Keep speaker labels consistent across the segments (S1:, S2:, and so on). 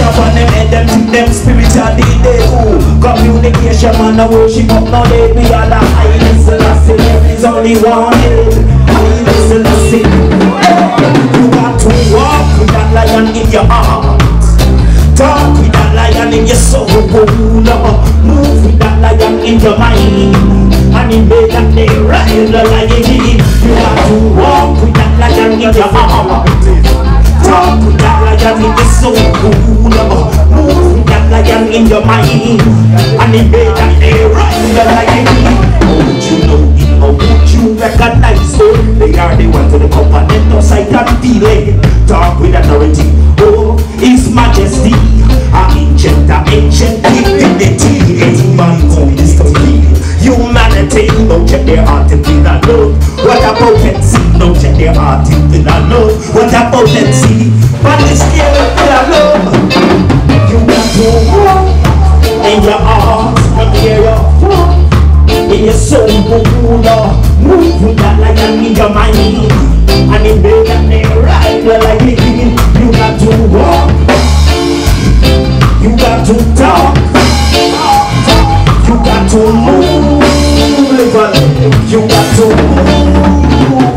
S1: upon them head, them think them spiritually they do. Communication man, I worship up now they be all a Haile Selassie. There is only one head, Haile Selassie. You got to walk with that lion in your heart. Talk with that lion in your soul. Move with that lion in your mind. And in bed that they ride the lion. You got to walk with that lion in your heart. Talk with that lion in your soul. Move with that lion in your mind. And in bed that they ride the lion. Won't you know it or won't you recognize it? They are the ones to the component of sight and feeling. Talk with authority. Oh, His Majesty. Ancient divinity. Everybody call this to me. Humanity, no check their heart and feel that love. What a potency, no check their heart and feel that love. What a potency, but it's still feel that love. You got to walk in your heart, in your heart, in your soul, move with that lion in your mind. And in bed and they ride like it. You got to walk. You got to talk, you got to move, you got to move.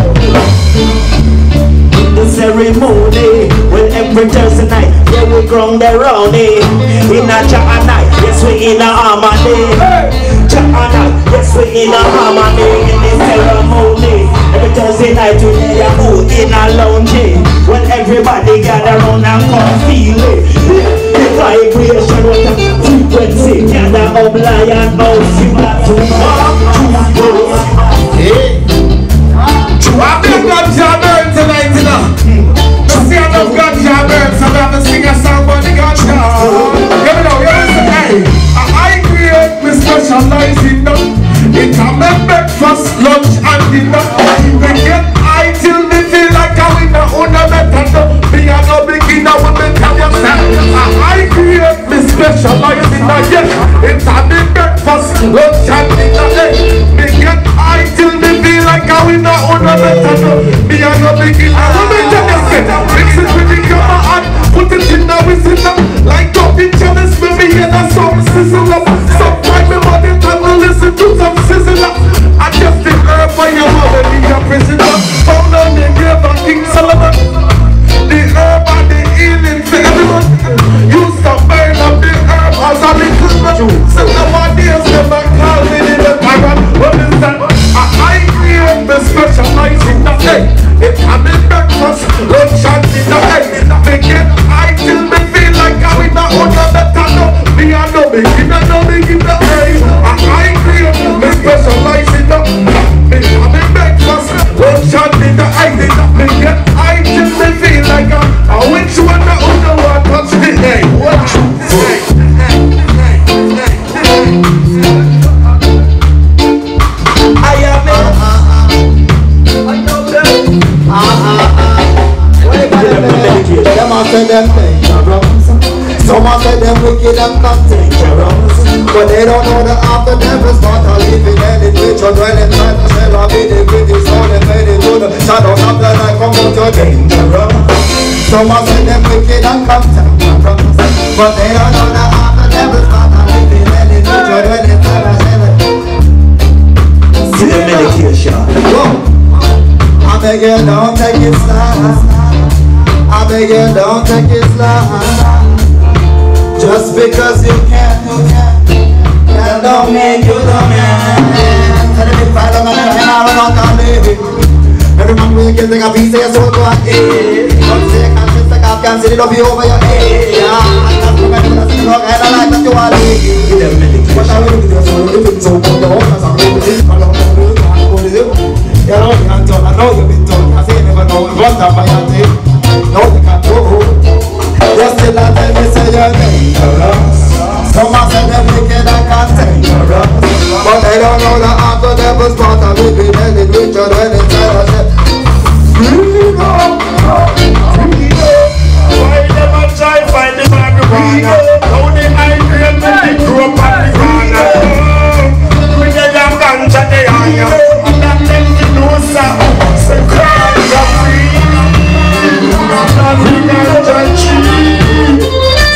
S1: In the ceremony, well every Thursday night, yeah we ground around it. In a Jah night, yes we in a harmony. Jah night, yes we in a harmony. In the ceremony, every Thursday night we lay a mood in a lounge. Well everybody gather around and come feel it. Vibration, what a frequency. Gather up lion house. You got to walk to go. Hey, I've been ganja burn tonight, you know. Let's see enough ganja burn, so I have to sing a song about the ganja. You know, you listen, hey. I create me specializing them. It's a breakfast, lunch and dinner. We get high till me feel like a winner. Una better know. Me a no beginner when me tell yourself. I create me specialize in that, yes. It's a big breakfast, lunch and dinner. Me get high till me feel like a winner. Una better know. Me a no beginner when me tell yourself. Mix it with the camera and put it in the whistle. Like up in chalice, me hear that some sizzle up. Sometimes me body time to listen to some sizzle up. I just the herb for your mother be a prisoner. Found on the grave of King Solomon. The herb and the healing for everyone. Used to burn up the herb as a little man. So nowadays never call me in the parrot. What is that? I create me specialize in that day. It can be breakfast, lunch and dinner. Me get high till me feel like I win a order better know. Me a no beginner, no beginner. I create me specialize in that. Me have me breakfast, lunch and dinner. Me get high till me feel like I which one the other one touch the day. What you say? I am Them a say them dangerous. Some a say them wicked and cantankerous. But they don't know that after them is not a living and which are dwelling time to share a bit with his soul and made it to the shadows of the night come out to dangerous. Some a say them wicked and cantankerous. But they don't know that after them is not a living and which are dwelling time to share a see the medication. I beg you don't take it slow. I beg you don't take it slow. Just because you can, that don't make you the man. Tell me if I don't know how to live. Every man will get a piece of your soul to a head. Don't say conscience like I can see it up you over your head. I can't remember that you look and I like that you are living. What I will do is I will live so good. The owners are going to live. I don't know what to do. You know, you can't tell. I know you've been told. I say you never know. What's up by your day? No, you can't do. Just till I tell me say you're dangerous. Some a say them wicked and cantankerous. But they don't know that after them was part of it. We let it reach out when it's out of them. Freedom, freedom. Why never try find the marijuana? How the high grade when they grew up on the corner. With the young ganja they hire. And that them the nose up. Say cry you're free. Not the ganja tree.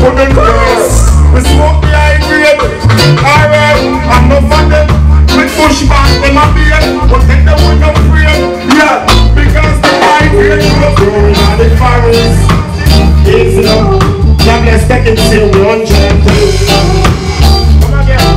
S2: couldn't face. We smoke the high grade. Alright, I'm not for them. We push back them a beard, but then they would not afraid. Yeah, because the high grade was growing on the forest. Easy now. God bless, take it to 100. Come again.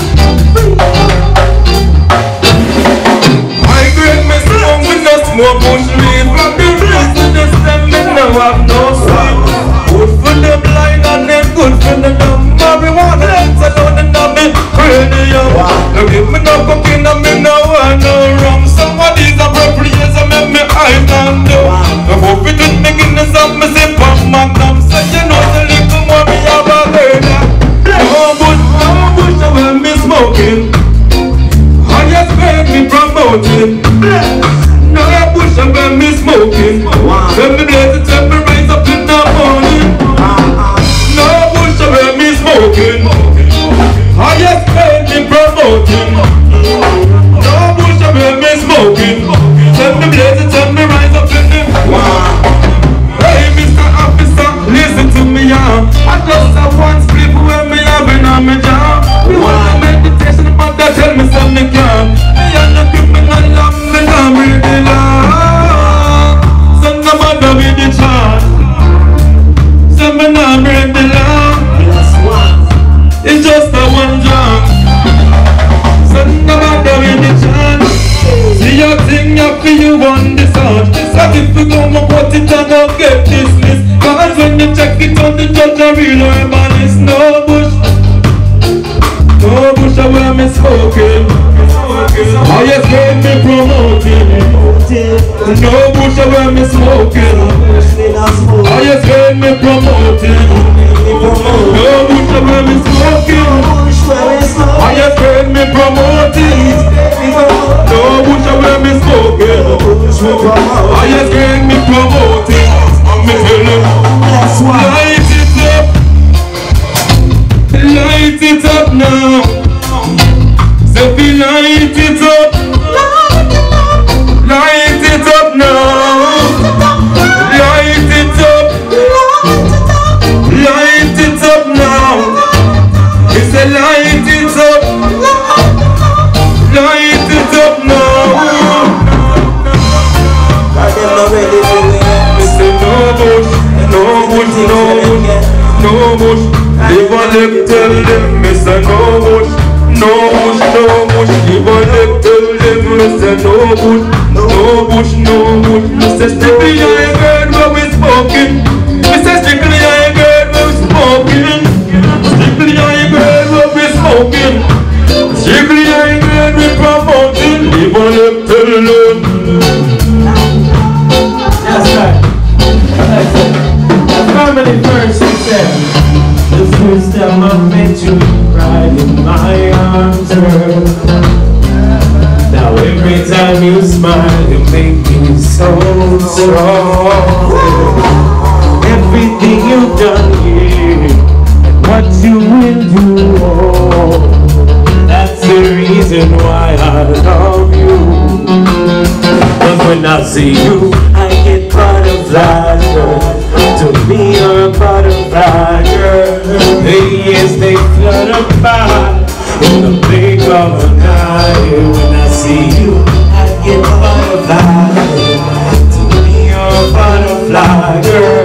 S2: High grade, me smoke, me no smoke bush leaf. From the rest of the stem, me no have no sleep. Good for the blind and them good for the dumb. Marijuana, let's alone and dumb me radio. Now give me no cocaine and me no want no rum. Some of these appropriates and make me high and low. Now hope it with me Guinness and me sip on Magnum. So you know the little more me have a burner. No bush when me smoking. I just made me promoting. No bush when me smoking. When me blaze it, when me rise up in the morning. No bush when me smoking. I just made me promoting. No bush when me smoking. When me blaze it, when me rise up in the morning. Hey, Mr. Officer, listen to me, yeah. I just have one split when me having on my job. We want a meditation, but they tell me something can't. Me and the criminal, me can't break the law. So no matter with the charge. So me not break the law. It's just a one job. So no matter with the charge. See your thing, you feel you want this out. So if you go and put it and go get dismissed. Cause when you check it on the judge, I real man is no bush. No bush where me smoking. I just get me promoting. No bush where me smoking. I just get me promoting. No bush where me smoking. I just get me promoting. No bush where me smoking. I just get me promoting. Me tell you, light it up. Light it up now. So we light it up. Light it up now. Light it up. Light it up now. It's a light it up. Light it up now. No bush, live a live, tell them, Mr. No bush, no bush, no bush, live a live, tell them, Mr. No bush, no bush, no bush, Mr. Strictly, I heard what we spoken, Mr. Strictly, I heard what we spoken, Strictly, I heard what we spoken, Strictly, I heard we promoting, live a live, tell them.
S3: That's right. Family first, he said. The first time I met you, right in my arms, girl. Now every time you smile, you make me so strong. Everything you've done here, and what you will do, oh, that's the reason why I love you. But when I see you, I get butterflies, girl. To me you're a butterfly, girl. The years they flutter by in the blink of an eye. When I see you, I get butterflies. To me you're a butterfly, girl.